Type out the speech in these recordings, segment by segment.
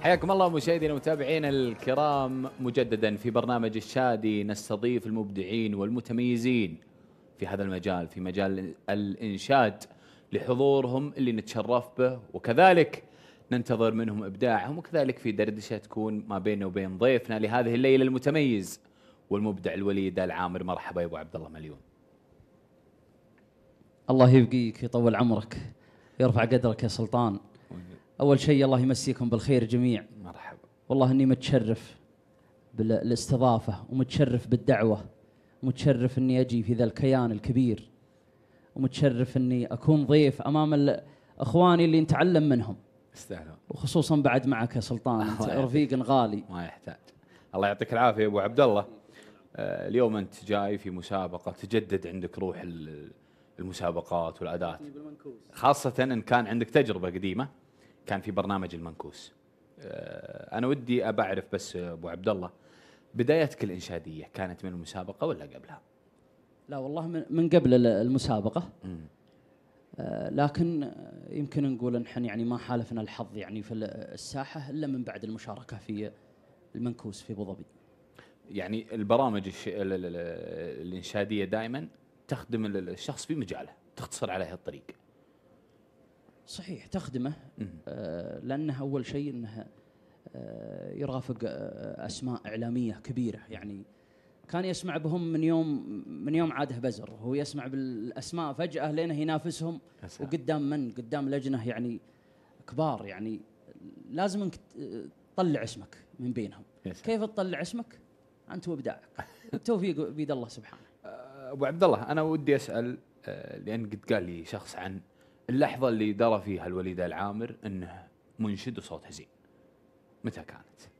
حياكم الله مشاهدينا ومتابعينا الكرام مجددا في برنامج الشادي. نستضيف المبدعين والمتميزين في هذا المجال، في مجال الإنشاد، لحضورهم اللي نتشرف به، وكذلك ننتظر منهم إبداعهم، وكذلك في دردشة تكون ما بيننا وبين ضيفنا لهذه الليلة المتميز والمبدع الوليد العامر. مرحبا يا أبو عبد الله مليون. الله يبقيك، يطول عمرك، يرفع قدرك يا سلطان. أول شيء الله يمسيكم بالخير جميع. مرحبا. والله إني متشرف بالاستضافة ومتشرف بالدعوة، ومتشرف إني أجي في ذا الكيان الكبير، ومتشرف إني أكون ضيف أمام أخواني اللي نتعلم منهم. استاهلون. وخصوصا بعد معك يا سلطان، أنت رفيق غالي. ما يحتاج. الله يعطيك العافية يا أبو عبد الله. اليوم أنت جاي في مسابقة تجدد عندك روح المسابقات والأداء، خاصة إن كان عندك تجربة قديمة كان في برنامج المنكوس. أنا ودي أبعرف بس أبو عبد الله، بدايتك الإنشادية كانت من المسابقة ولا قبلها؟ لا والله من قبل المسابقة. لكن يمكن نقول نحن يعني ما حالفنا الحظ يعني في الساحة إلا من بعد المشاركة في المنكوس في أبو ظبي. يعني البرامج الإنشادية دائما تخدم الشخص في مجاله، تختصر عليه الطريق. صحيح تخدمه، لأنه أول شيء أنه يرافق أسماء إعلامية كبيرة، يعني كان يسمع بهم من يوم عاده بزر، وهو يسمع بالأسماء فجأة لأنه ينافسهم، وقدام قدام لجنة يعني كبار، يعني لازم انك تطلع اسمك من بينهم. كيف تطلع اسمك؟ أنت وإبداعك. التوفيق بيد الله سبحانه. أبو عبد الله، أنا ودي أسأل، لأن قد قال لي شخص عن اللحظة اللي درى فيها الوليد العامر أنه منشد وصوته زين، متى كانت؟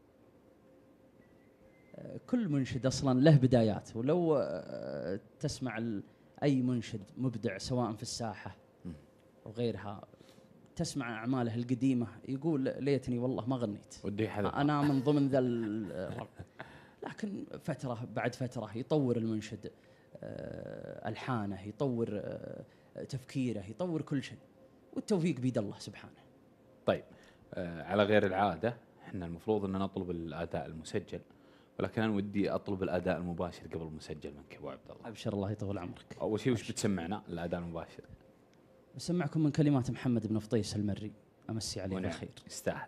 كل منشد أصلا له بدايات، ولو تسمع أي منشد مبدع سواء في الساحة وغيرها، تسمع أعماله القديمة يقول ليتني والله ما غنيت، أنا من ضمن ذا الرب. لكن فترة بعد فترة يطور المنشد ألحانه، يطور تفكيره، يطور كل شيء، والتوفيق بيد الله سبحانه. طيب، على غير العادة احنا المفروض ان نطلب الاداء المسجل، ولكن انا ودي اطلب الاداء المباشر قبل المسجل منك يا ابو عبد الله. ابشر، الله يطول عمرك. اول شيء وش بتسمعنا الاداء المباشر؟ بسمعكم من كلمات محمد بن فطيس المري، امسي عليه بالخير. يستاهل.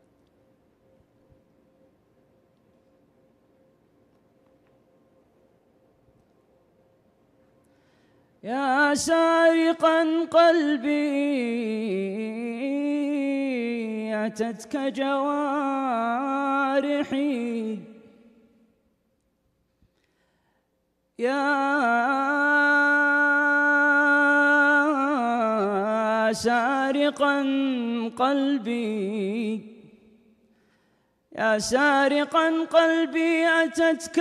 يا سارقا قلبي أتتك جوارحي، يا سارقا قلبي، يا سارقا قلبي أتتك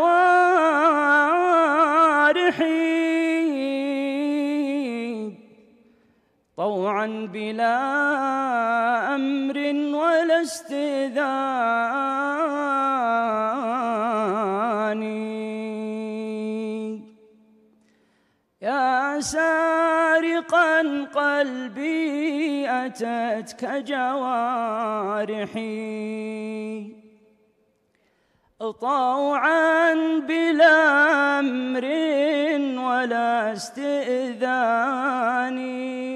جوارحي، طوعا بلا أمر ولا استئذان، يا سارقا قلبي أتتك جوارحي، طوعا بلا أمر ولا استئذان،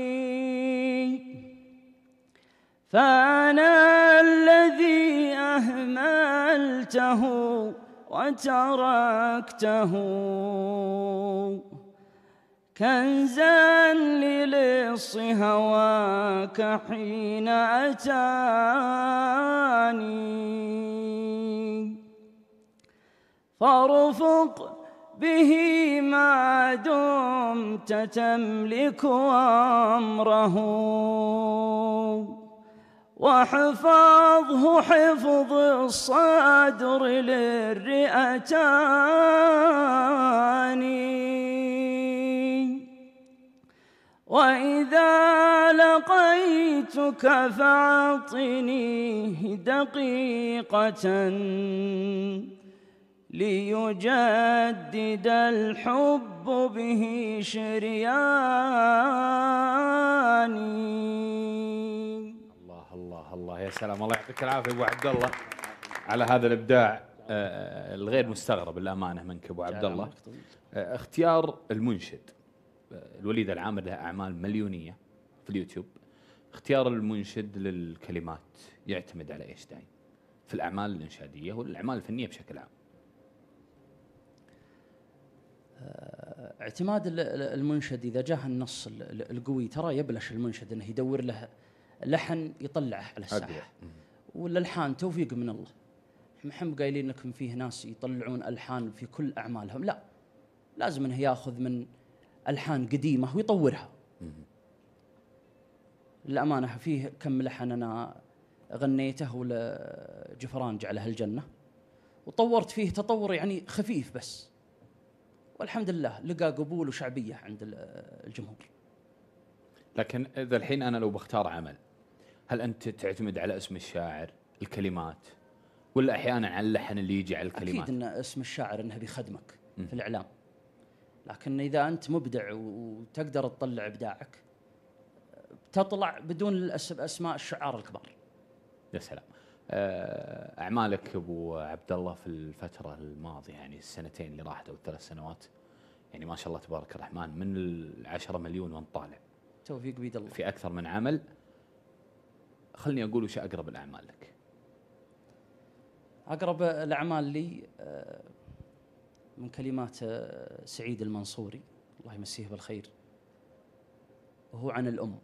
فأنا الذي أهملته وتركته، كنزا للص هواك حين أتاني، فارفق به ما دمت تملك أمره، واحفظه حفظ الصدر للرئتان، وإذا لقيتك فاعطني دقيقة ليجدد الحب به شرياني. الله الله الله يا سلام، الله يعطيك العافيه ابو عبد الله على هذا الابداع الغير مستغرب الامانه منك ابو عبد الله. اختيار المنشد الوليد العامر له اعمال مليونيه في اليوتيوب، اختيار المنشد للكلمات يعتمد على ايش دايم في الاعمال الانشاديه والاعمال الفنيه بشكل عام؟ اعتماد المنشد اذا جاه النص القوي ترى يبلش المنشد انه يدور له لحن يطلعه على الساحه، والالحان توفيق من الله. محم قايلين لكم فيه ناس يطلعون الحان في كل اعمالهم، لا، لازم انه ياخذ من الحان قديمه ويطورها. للامانه فيه كم لحن انا غنيته ولجفران جعله الجنه، وطورت فيه تطور يعني خفيف بس، والحمد لله لقى قبول وشعبيه عند الجمهور. لكن اذا الحين انا لو بختار عمل، هل انت تعتمد على اسم الشاعر، الكلمات، ولا احيانا على اللحن اللي يجي على الكلمات؟ اكيد ان اسم الشاعر انه بيخدمك في الاعلام، لكن اذا انت مبدع وتقدر تطلع ابداعك تطلع بدون اسماء الشعراء الكبار. يا سلام. اعمالك ابو عبد الله في الفتره الماضيه، يعني السنتين اللي راحت او الثلاث سنوات، يعني ما شاء الله تبارك الرحمن، من 10 مليون وانت طالع. توفيق بيد الله. في اكثر من عمل. خلني اقول وش اقرب الاعمال لك؟ اقرب الاعمال لي من كلمات سعيد المنصوري الله يمسيه بالخير، وهو عن الام.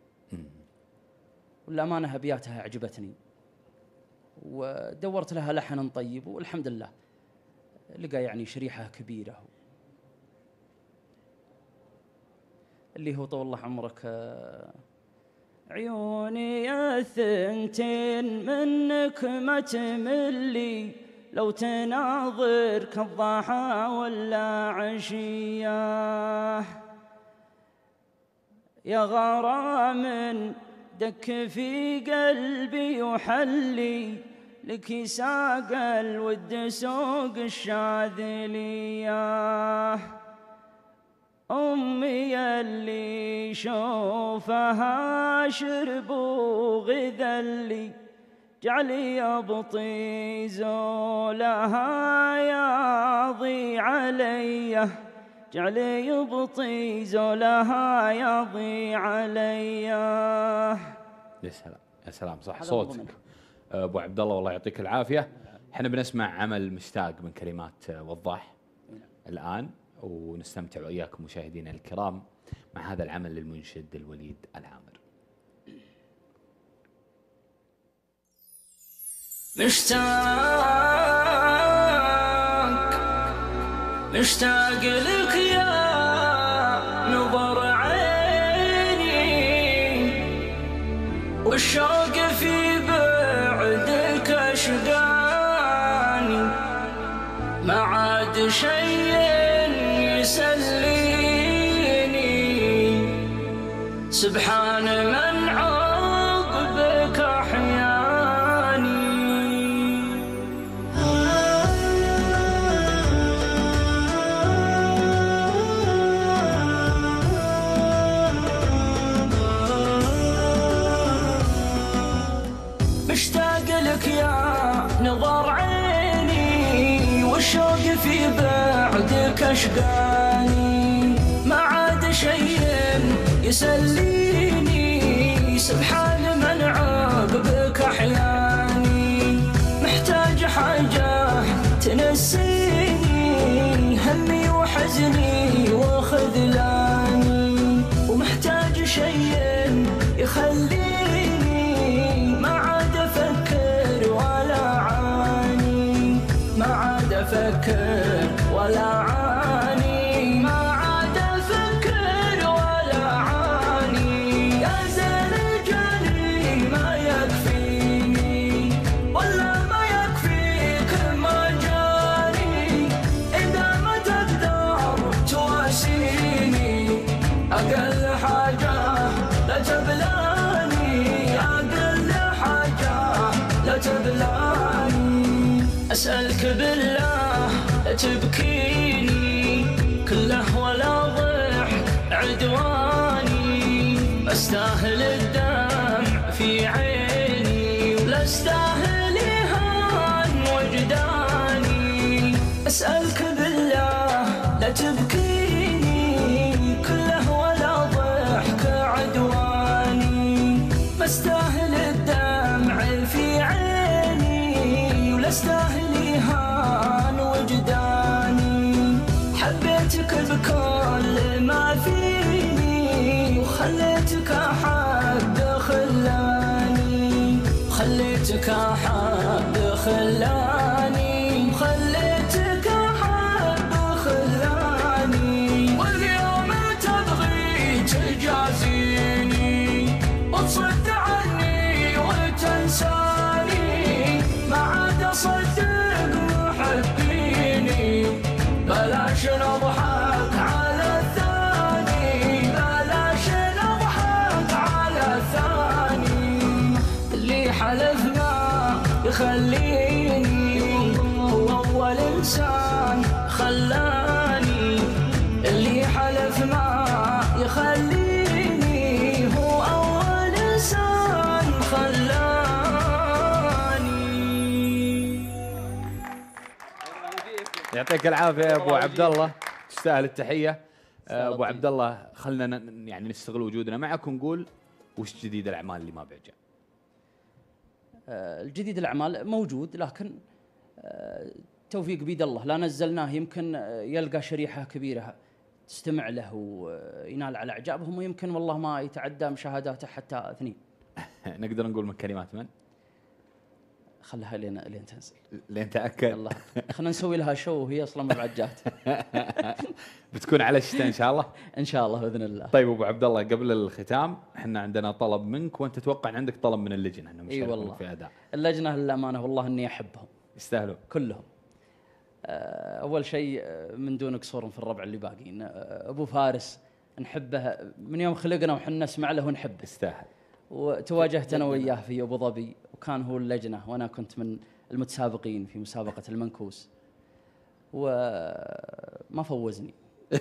والامانه ابياتها اعجبتني ودورت لها لحن طيب، والحمد لله لقى يعني شريحه كبيره، اللي هو طول الله عمرك عيوني يا ثنتين منك ما تملي، لو تناظر كالضحى ولا عشيه، يا غرام دك في قلبي وحلي، لك ساق الود سوق الشاذليه، أمي اللي شوفها شرب وغذلي، جعلي يبطي زولها ياضي عليه، جعلي يبطي زولها ياضي عليه. يا سلام يا سلام، صح صوتك ابو عبد الله، والله يعطيك العافيه. احنا بنسمع عمل مشتاق من كلمات وضاح الان، ونستمتع وإياكم مشاهدينا الكرام مع هذا العمل للمنشد الوليد العامر. مشتاق لك يا نظر عيني، والشوق في بعدك أشقاني، ما عاد شيء يسليني، سبحان من عقبك أحياني. مشتاق لك يا نظر عيني، والشوق في بعدك أشقاني، ما عاد شيء يسليني، سبحان من عقبك أحياني، محتاج حاجة تنسيني همي وحزني وخذلاني، ومحتاج شيء يخليني ما عاد أفكر ولا عاني، ما عاد أفكر ولا عاني، ما عاد أفكر ولا عاني، يا زين جاني ما يكفيني ولا ما يكفيك ما جاني، إذا ما تقدر تواسيني أقل حاجة لا تبلاني، أقل حاجة لا تبلاني، أسألك بالله لا تبكيني، كله ولا ضحك عدواني، أستاهل الدمع في عيني خليتك أحب خلاني خليتك أحب خلاني خليتك أحب خلاني واليوم تبغي تجازيني وتصد عني وتنساني ما عاد أصدق محبيني بلاش نضحك على الثاني بلاش نضحك على الثاني اللي حلف ما يخليني هو أول إنسان خلاني اللي حلف ما يخليني هو أول إنسان خلاني. يعطيك العافيه يا ابو عبد الله، تستاهل التحيه. ابو عبد الله، خلنا يعني نستغل وجودنا معك ونقول وش جديد الاعمال اللي ما بعجه؟ الجديد الأعمال موجود، لكن توفيق بيد الله. لا نزلناه يمكن يلقى شريحة كبيرة تستمع له وينال على إعجابهم، ويمكن والله ما يتعدى مشاهداته حتى 2. نقدر نقول من كلمات من؟ خلها لين تنزل، لين تاكد. الله خلينا نسوي لها شو وهي اصلا ما بعد جات. بتكون على الشتاء ان شاء الله. ان شاء الله باذن الله. طيب ابو عبد الله، قبل الختام احنا عندنا طلب منك، وانت تتوقع ان عندك طلب من اللجنه انهم يشاركون في اداء اللجنه للامانه والله اني احبهم، يستاهلون كلهم. اول شيء من دون قصور في الربع اللي باقيين، ابو فارس نحبه من يوم خلقنا وحنا نسمع له ونحبه، يستاهل. وتواجهت انا وياه في ابو ظبي، وكان هو اللجنه وانا كنت من المتسابقين في مسابقه المنكوس، وما فوزني.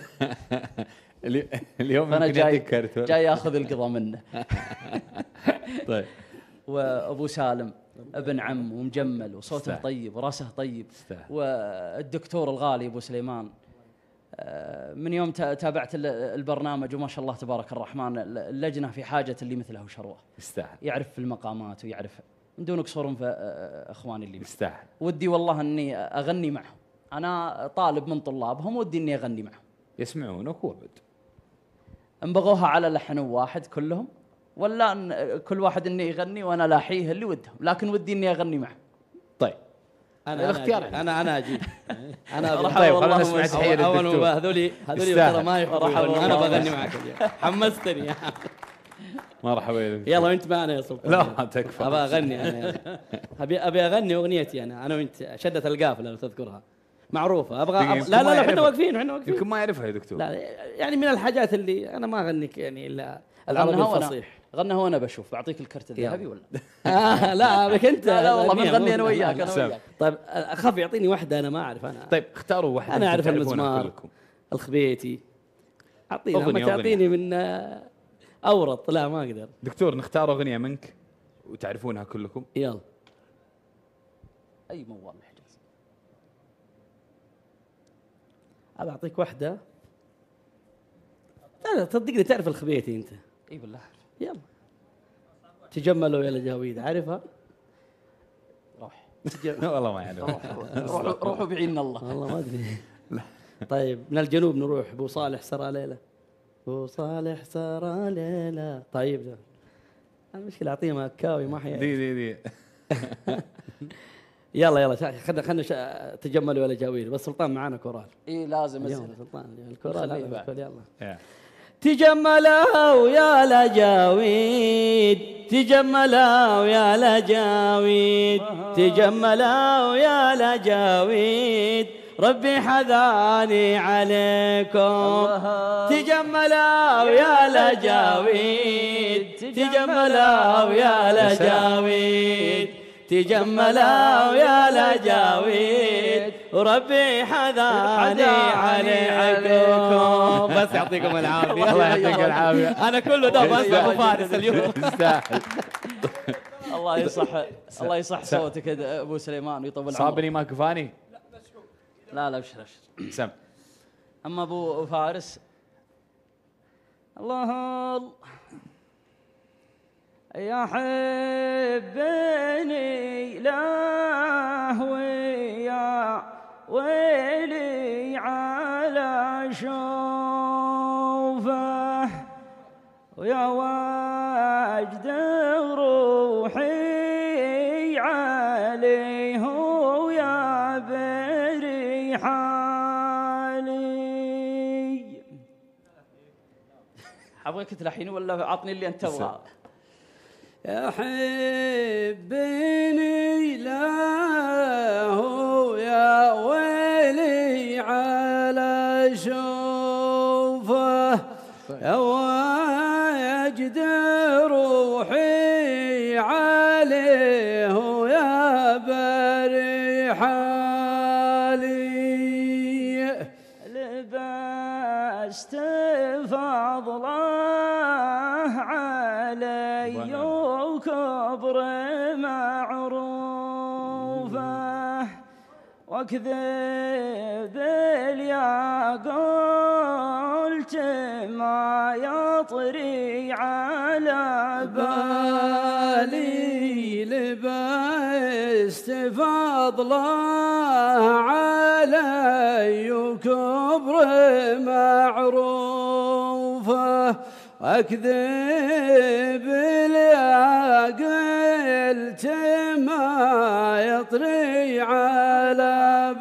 اليوم انا يمكن جاي اخذ القضاء منه. طيب. وابو سالم ابن عم ومجمل وصوته طيب وراسه طيب، والدكتور الغالي ابو سليمان. من يوم تابعت البرنامج وما شاء الله تبارك الرحمن، اللجنه في حاجه اللي مثله شروه، يستاهل، يعرف في المقامات ويعرف من دون قصور في اخواني اللي يستاهل. ودي والله اني اغني معهم، انا طالب من طلابهم ودي اني اغني معهم. يسمعونك وابد. ان بغوها على لحن واحد كلهم، ولا إن كل واحد اني يغني وانا لاحيه اللي ودهم، لكن ودي اني اغني معهم. طيب انا الاختيار انا اجيب. انا طيب خلينا نسمع تحيه للدكتور. هذولي ترى ما يحبون، انا بغني معك اليوم. حمستني. مرحبا يا دكتور. يلا وانت معنا يا سلطان. لا تكفى. ابى اغني انا. ابي اغني اغنيتي انا وانت، شدة القافله لو تذكرها، معروفه. ابغى لا احنا واقفين يمكن ما يعرفها يا دكتور. لا يعني من الحاجات اللي انا ما اغني يعني الا العربي الفصيح. غنى وانا بشوف، بعطيك الكرت الذهبي ولا؟ لا بك انت. لا والله بنغني انا وياك. طيب اخاف يعطيني واحده انا ما اعرف انا. طيب اختاروا واحده. انا اعرف المزمار، الخبيتي. اعطيني ما تعطيني من اورط. لا ما اقدر. دكتور نختار اغنيه منك وتعرفونها كلكم. يلا. اي موال الحجاز. ابى اعطيك واحده. لا تصدقني تعرف الخبيتي انت. اي بالله. يلا. تجملوا يا لجاويد، عارفها؟ روح. والله ما يعرف. روحوا بعين الله. والله ما ادري. طيب من الجنوب نروح. ابو صالح سرى ليله. ابو صالح سرى ليله. طيب ده المشكله اعطيه مكاوي ما حيعرف. دي يلا خلنا تجملوا يا لجاويد. بس سلطان معانا كورال. اي لازم يلا سلطان الكورال يلا. تجملوا يا لجاويد، تجملوا يا لجاويد، تجملوا يا لجاويد، ربي حذاني عليكم. تجملوا يا لجاويد، تجملوا يا لجاويد، تجملوا يا لجاويد، وربي حذاني عليكم. بس يعطيكم العافيه. الله يعطيك العافيه. انا كله ده بس ابو فارس اليوم. تستاهل. الله يصح صوتك ابو سليمان ويطول عمرك. صابني ما كفاني. لا ابشر. سم. اما ابو فارس الله يا حبني لهوي يا ويلي على شوفه ويا واجد روحي عليه ويا بري حالي. حبغيك تلحين ولا عطني اللي انت تبغاه؟ يحبني له يا ويلي على شوفه يا واجد روحي عليه يا بري حالي. لبست فضله علي وكبر معروفه واكذب اليا قلت ما يطري على بالي. لبست فضله علي وكبر معروفه واكذب اليا قلت ما يطري على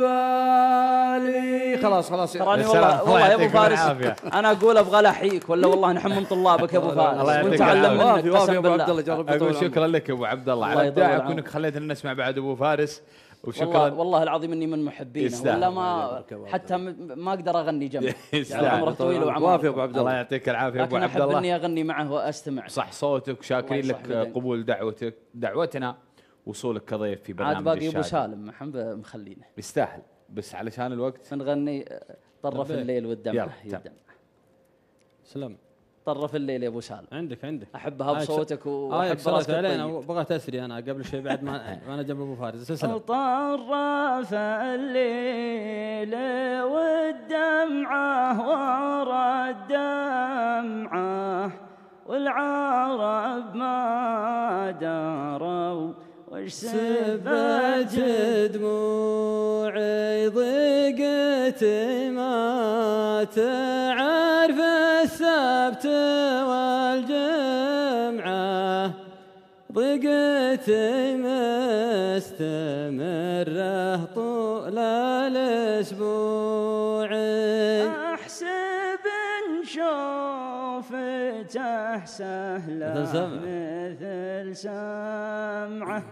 بالي. خلاص تراني والله يا ابو فارس انا اقول ابغى الاحييك ولا والله نحن من طلابك يا ابو فارس ونتعلم منك قسم بالله. اقول شكرا لك يا ابو عبد الله على ابداعك وانك خليتنا نسمع بعد ابو فارس. وشكرا والله العظيم اني من محبينه ولا ما حتى ما اقدر اغني جنبه. يعني عمرك طويل وعمرك. ابو عبد الله يعطيك العافيه يا ابو عبد الله. احب اني اغني معه واستمع. صح صوتك وشاكرين لك قبول دعوتنا وصولك كضيف في برنامج عاد باقي ابو سالم مخلينه يستاهل بس علشان الوقت نغني طرف الليل والدمع. سلام. طرف الليل يا ابو سالم. عندك احبها بصوتك واحب راسك الطيب. بغيت اسري انا قبل شوي بعد ما انا جنب ابو فارس. طرف الليل والدمعه ورا الدمعه والعرب ما دروا وش سبت دموعي ضيقت ما تعرف السبت والجمعة ضيقت مستمرة طول الأسبوع أحسب شوفته سهلة مثل سمعة.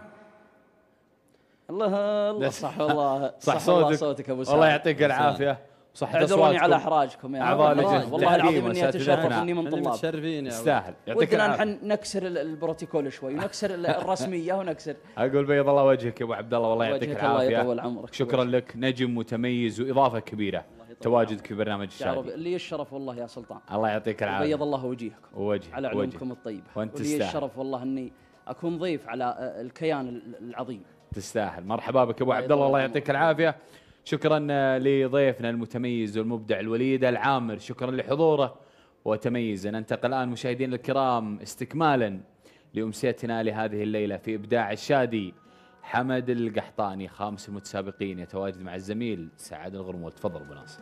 الله صح والله صح صوتك ابو سالم. الله يعطيك العافيه وصح اعذروني على احراجكم يا والله العظيم اني اتشرف اني من طلاب. متشرفين يا تستاهل. يعطيك ودنا العافيه. نحن نكسر البروتوكول شوي ونكسر الرسميه ونكسر. اقول بيض الله وجهك يا ابو عبد الله والله يعطيك العافيه. الله يطول عمرك. شكرا لك نجم متميز واضافه كبيره تواجدك في برنامج الشادي. لي الشرف والله يا سلطان. الله يعطيك العافيه. بيض الله وجهكم ووجهك على علومكم الطيبه. وانت ولي الشرف والله اني اكون ضيف على الكيان العظيم. تستاهل. مرحبا بك ابو عبد الله الله يعطيك العافيه. شكرا لضيفنا المتميز والمبدع الوليد العامر. شكرا لحضوره وتميزه. ننتقل الان مشاهدينا الكرام استكمالا لامسيتنا لهذه الليله في ابداع الشادي. حمد القحطاني خامس المتسابقين يتواجد مع الزميل سعد الغرمول. تفضل ابو ناصر.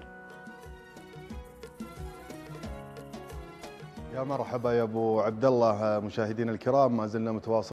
يا مرحبا يا ابو عبد الله. مشاهدينا الكرام ما زلنا متواصلين